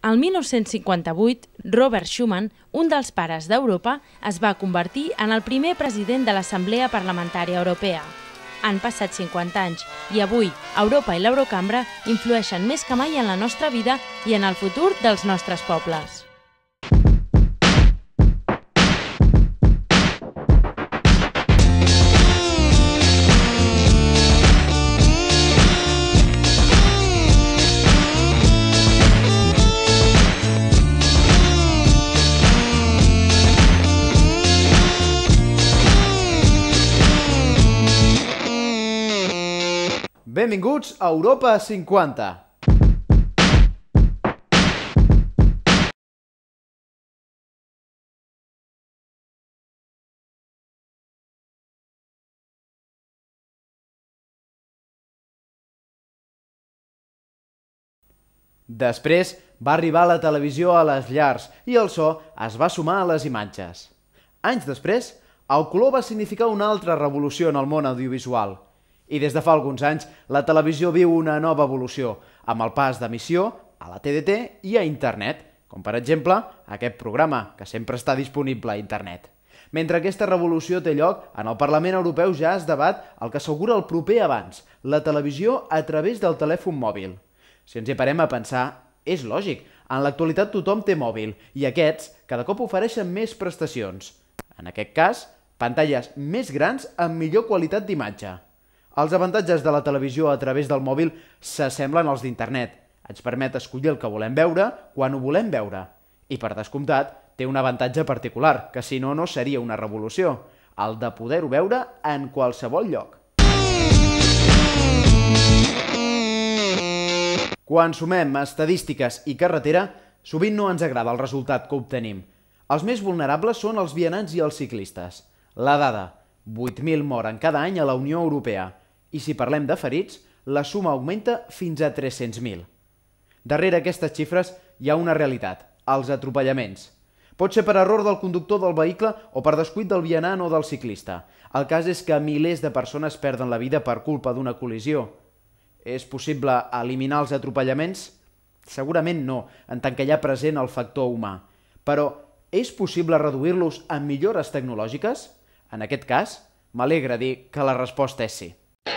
El 1958, Robert Schuman, un dels pares d'Europa, es va convertir en el primer president de l'Assemblea Parlamentària Europea. Han passat 50 anys i avui Europa i l'Eurocambra influeixen més que mai en la nostra vida i en el futur dels nostres pobles. Benvinguts a Europa 50. Després va arribar la televisió a les llars i el so es va sumar a les imatges. Anys després, el color va significar una altra revolució en el món audiovisual. I des de fa alguns anys, la televisió viu una nova evolució, amb el pas d'emissió a la TDT i a internet, com per exemple aquest programa, que sempre està disponible a internet. Mentre aquesta revolució té lloc, en el Parlament Europeu ja es debat el que s'augura el proper avanç, la televisió a través del telèfon mòbil. Si ens hi parem a pensar, és lògic. En l'actualitat tothom té mòbil i aquests cada cop ofereixen més prestacions. En aquest cas, pantalles més grans amb millor qualitat d'imatge. Els avantatges de la televisió a través del mòbil s'assemblen als d'internet. Ens permet escollir el que volem veure quan ho volem veure. I per descomptat, té un avantatge particular, que si no, no seria una revolució, el de poder-ho veure en qualsevol lloc. Quan sumem estadístiques i carretera, sovint no ens agrada el resultat que obtenim. Els més vulnerables són els vianants i els ciclistes. La dada, 8.000 moren cada any a la Unió Europea. I si parlem de ferits, la suma augmenta fins a 300.000. Darrere aquestes xifres hi ha una realitat, els atropellaments. Pot ser per error del conductor del vehicle o per descuit del vianant o del ciclista. El cas és que milers de persones perden la vida per culpa d'una col·lisió. És possible eliminar els atropellaments? Segurament no, en tant que hi ha present el factor humà. Però és possible reduir-los amb millores tecnològiques? En aquest cas, m'alegra dir que la resposta és sí.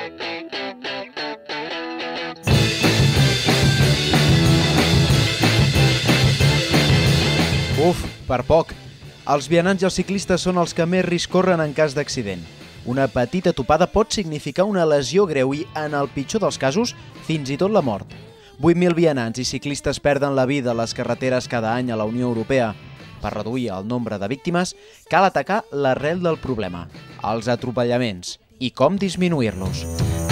Uf, per poc. Els vianants i els ciclistes són els que més risc corren en cas d'accident. Una petita topada pot significar una lesió greu i, en el pitjor dels casos, fins i tot la mort. 8.000 vianants i ciclistes perden la vida a les carreteres cada any a la Unió Europea. Per reduir el nombre de víctimes, cal atacar l'arrel del problema, els atropellaments, i com disminuir-los.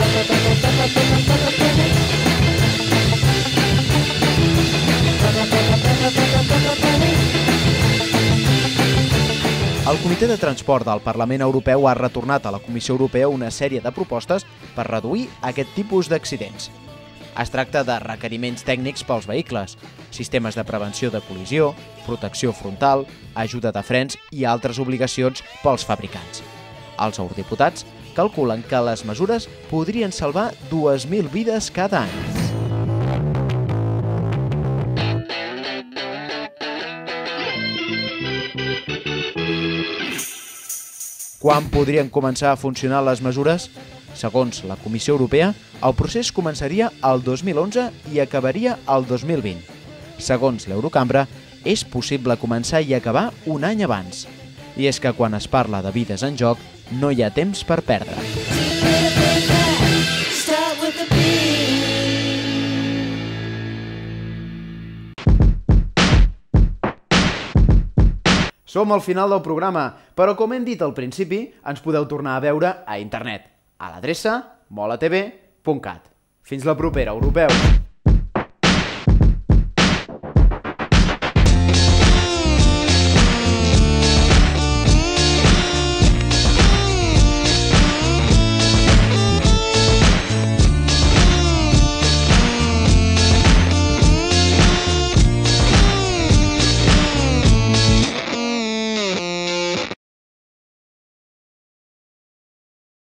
El Comitè de Transport del Parlament Europeu ha retornat a la Comissió Europea una sèrie de propostes per reduir aquest tipus d'accidents. Es tracta de requeriments tècnics pels vehicles, sistemes de prevenció de col·lisió, protecció frontal, ajuda de frens i altres obligacions pels fabricants. Els eurodiputats calculen que les mesures podrien salvar 2.000 vides cada any. Quan podrien començar a funcionar les mesures? Segons la Comissió Europea, el procés començaria el 2011 i acabaria el 2020. Segons l'Eurocambra, és possible començar i acabar un any abans. I és que quan es parla de vides en joc, no hi ha temps per perdre. Som al final del programa, però com hem dit al principi, ens podeu tornar a veure a internet, a l'adreça molatv.cat. Fins la propera, europeus!